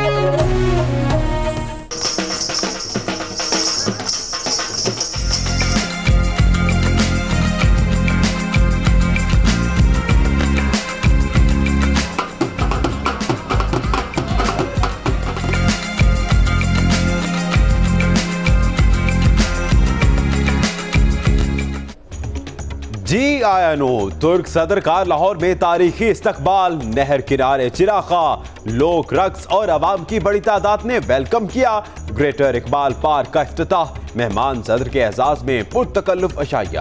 जी आया नो तुर्क सदर का लाहौर में तारीखी इस्तकबाल, नहर किनारे चिराखा, लोक रक्स और अवाम की बड़ी तादाद ने वेलकम किया। ग्रेटर इकबाल पार्क का इफ्तिताह, मेहमान सदर के एजाज में पुरतकल्लुफ अशाइया।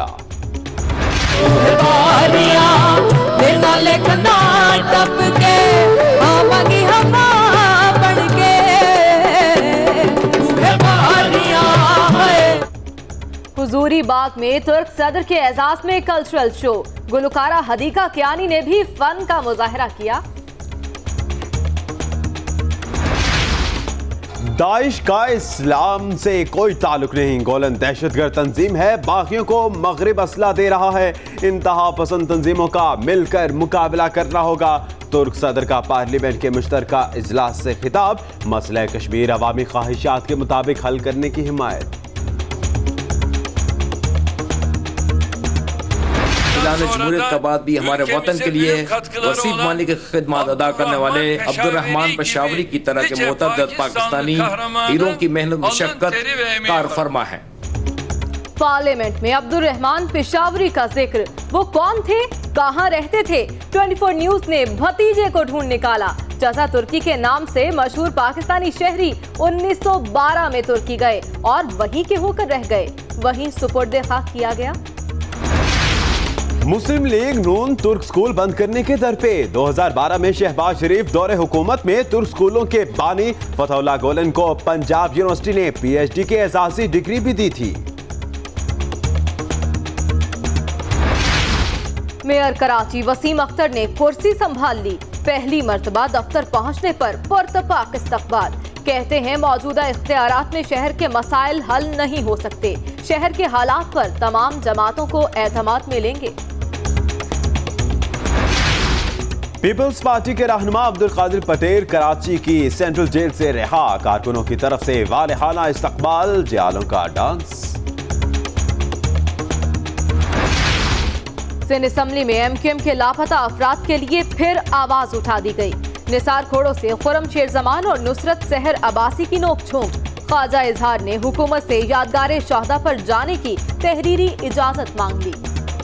हुजूरी बाग में तुर्क सदर के एजाज में कल्चरल शो, गुलकारा हदीका कियानी ने भी फन का मुजाहरा किया। दाइश का इस्लाम से कोई ताल्लुक नहीं, गोलन दहशतगर्द तंजीम है, बाकियों को मगरिब असला दे रहा है। इंतहा पसंद तंजीमों का मिलकर मुकाबला करना होगा। तुर्क सदर का पार्लियामेंट के मुश्तरका इजलास से खिताब, मसला कश्मीर अवामी ख्वाहिशात के मुताबिक हल करने की हिमायत। जमहूरियत का बाद भी हमारे वतन के लिए वसी मानी की खिदमत अदा करने वाले अब्दुल रहमान पेशावरी की तरह के मोतअद्दिद पाकिस्तानी हीरों की मेहनत मुशक्कत कार फरमा है। पार्लियामेंट में अब्दुल रहमान पेशावरी का जिक्र, वो कौन थे, कहां रहते थे? 24 न्यूज ने भतीजे को ढूंढ निकाला। जजा तुर्की के नाम से मशहूर पाकिस्तानी शहरी 1912 में तुर्की गए और वहीं के होकर रह गए, वहीं सुपुर्दे खाक किया गया। मुस्लिम लीग नून तुर्क स्कूल बंद करने के दर पे। 2012 में शहबाज शरीफ दौरे हुकूमत में तुर्क स्कूलों के बानी फतहुल्लाह गोलन को पंजाब यूनिवर्सिटी ने PhD के एजाजी डिग्री भी दी थी। मेयर कराची वसीम अख्तर ने कुर्सी संभाल ली। पहली मर्तबा दफ्तर पहुंचने पर पुरतपाक इस्तकबाल। कहते हैं मौजूदा इख्तियारात में शहर के मसाइल हल नहीं हो सकते, शहर के हालात पर तमाम जमातों को एतमाद मिलेंगे। पीपल्स पार्टी के रहनुमा अब्दुल कादिर पटेल कराची की सेंट्रल जेल से रिहा, कारकुनों की तरफ से वालेहाना इस्तकबाल, जियालों का डांस। सिंध असम्बली में MQM के लापता अफराद के लिए फिर आवाज उठा दी गई। निसार खोड़ों से खुरम शेर जमान और नुसरत सहर अब्बासी की नोक-झोंक। ख्वाजा इजहार ने हुकूमत से यादगार शहदा पर जाने की तहरीरी इजाजत मांग ली।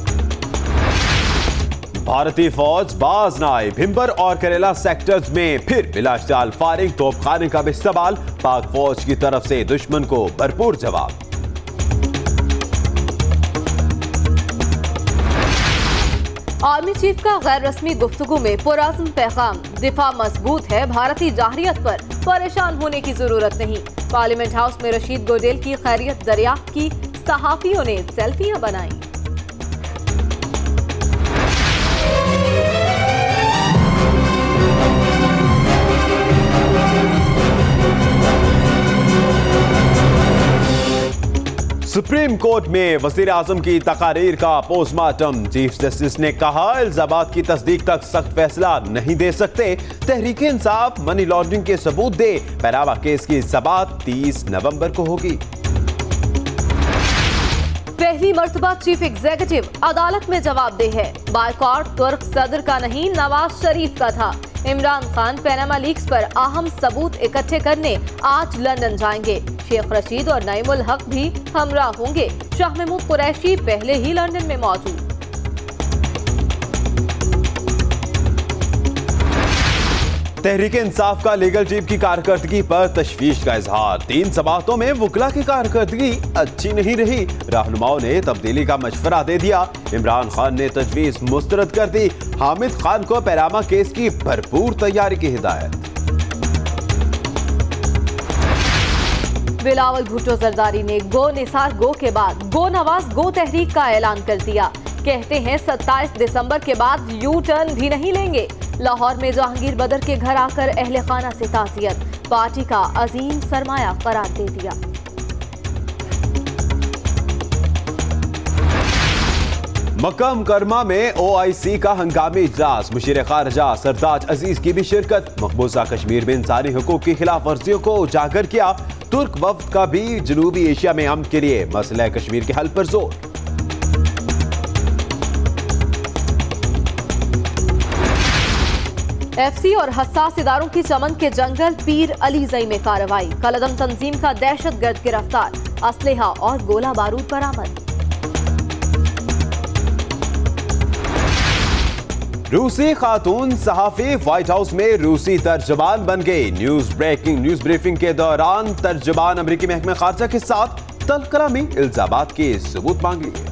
भारतीय फौज बाज न आई, भिंबर और करेला सेक्टर्स में फिर बिलाश्ताल फायरिंग, तोपखाने का भी इस्तेमाल, पाक फौज की तरफ से दुश्मन को भरपूर जवाब। आर्मी चीफ का गैर रस्मी गुफ्तगू में पुरअज़्म पैगाम, दिफा मजबूत है, भारतीय जाहरियत पर परेशान होने की जरूरत नहीं। पार्लियामेंट हाउस में रशीद गोडेल की खैरियत दरियाफ्त की, सहाफियों ने सेल्फियां बनाई। सुप्रीम कोर्ट में वज़ीर आज़म की तकारीर का पोस्टमार्टम, चीफ जस्टिस ने कहा इल्जामात की तस्दीक तक सख्त फैसला नहीं दे सकते, तहरीक इंसाफ मनी लॉन्ड्रिंग के सबूत दे, पैरावा केस की समाअत 30 नवंबर को होगी। पहली मर्तबा चीफ एग्जीक्यूटिव अदालत में जवाबदेह है, बायकॉट तुर्क सदर का नहीं नवाज शरीफ का था। इमरान खान पैनामा लीक्स पर अहम सबूत इकट्ठे करने आज लंदन जाएंगे। शेख रशीद और नईमुल हक भी हमरा होंगे। शाह महमूद कुरैशी पहले ही लंदन में मौजूद। तहरीक इंसाफ का लीगल टीम की कारकर्दगी पर तशवीश का इजहार, 3 समाअतों में वुकला की कारकर्दगी अच्छी नहीं रही, रहनुमाओं ने तब्दीली का मशवरा दे दिया। इमरान खान ने तजवीज मुस्तरद कर दी, हामिद खान को पैरामा केस की भरपूर तैयारी की हिदायत। बिलावल भुट्टो जरदारी ने गो निसार गो के बाद गो नवाज गो तहरीक का ऐलान कर दिया। कहते हैं 27 दिसंबर के बाद यू टर्न भी नहीं लेंगे। लाहौर में जहांगीर बदर के घर आकर अहले खाना से ताज़ियत, पार्टी का अजीम सरमाया करार दे दिया। मक्का मुकरमा में OIC का हंगामी इजलास, मुशीर खारजा सरताज अजीज की भी शिरकत। मकबूजा कश्मीर में इंसानी हुकूक की खिलाफ वर्जियों को उजागर किया। तुर्क वफ्द का भी जनूबी एशिया में अमन के लिए मसला कश्मीर के हल पर जोर। FC और हसास इदारों की चमन के जंगल पीर अली जई में कार्रवाई। कलदम तंजीम का दहशतगर्द गिरफ्तार, असलहा और गोला बारूद बरामद। रूसी खातून सहाफी व्हाइट हाउस में रूसी तर्जमान बन गई। न्यूज ब्रीफिंग के दौरान तर्जमान अमेरिकी महकमे खारजा के साथ तलकलामी, इल्जामात के सबूत मांग लिए।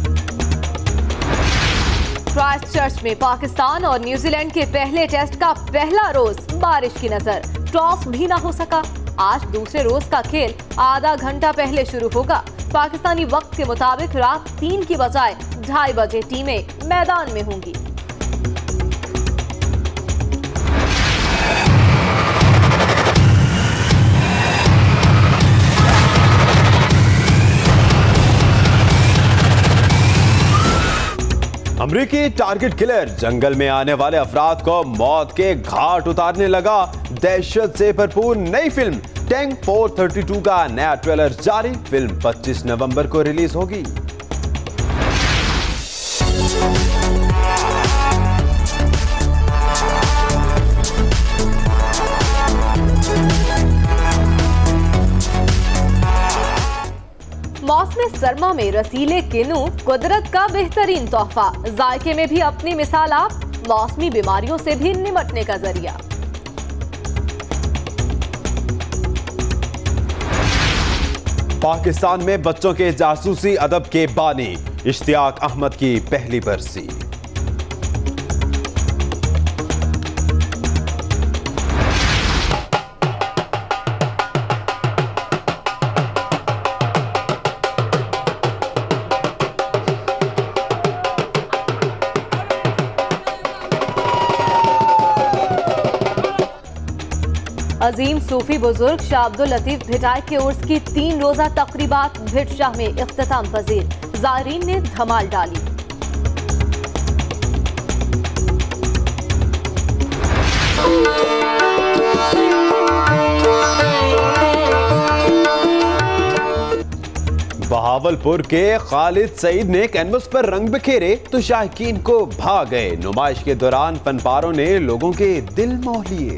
क्राइस्टचर्च में पाकिस्तान और न्यूजीलैंड के पहले टेस्ट का पहला रोज बारिश की नजर, टॉस भी ना हो सका। आज दूसरे रोज का खेल आधा घंटा पहले शुरू होगा। पाकिस्तानी वक्त के मुताबिक रात 3 की बजाय 2:30 बजे टीमें मैदान में होंगी। अमेरिकी टारगेट किलर जंगल में आने वाले अफराद को मौत के घाट उतारने लगा। दहशत से भरपूर नई फिल्म टैंक 432 का नया ट्रेलर जारी। फिल्म 25 नवंबर को रिलीज होगी। मौसम सरमा में रसीले किनू कुदरत का बेहतरीन तोहफा, जायके में भी अपनी मिसाल आप, मौसमी बीमारियों से भी निमटने का जरिया। पाकिस्तान में बच्चों के जासूसी अदब के बानी इश्तियाक अहमद की पहली बरसी। अजीम सूफी बुजुर्ग शाह अब्दुल लतीफ भिटाई के उर्स की 3 रोजा तकरीबात भिट शाह में इख्तिताम पजीर, ज़ायरीन ने धमाल डाली। बहावलपुर के खालिद सईद ने कैनवस पर रंग बिखेरे तो शाहकीन को भा गए। नुमाइश के दौरान फनपारों ने लोगों के दिल मोह लिए।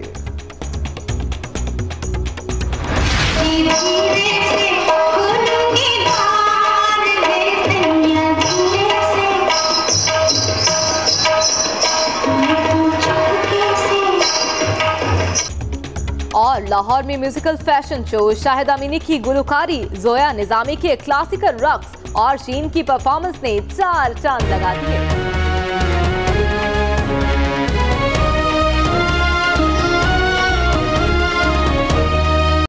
और लाहौर में musical fashion show, Shahid Amini की गुलकारी, जोया निजामी के क्लासिकल रक्स और शीन की परफॉर्मेंस ने 4 चांद लगा दिए।